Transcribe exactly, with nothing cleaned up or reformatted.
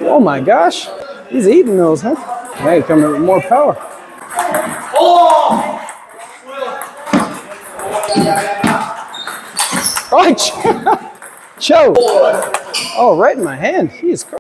Oh my gosh. He's eating those, huh? Hey, coming with more power. Oh! Oh, Joe. Oh, right in my hand. He is crazy.